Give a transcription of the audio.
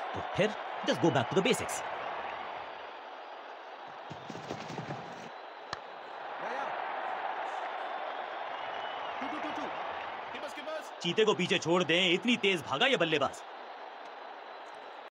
तो फिर just go back to the basics. चीते को पीछे छोड़ दें, इतनी तेज भागा ये बल्लेबाज।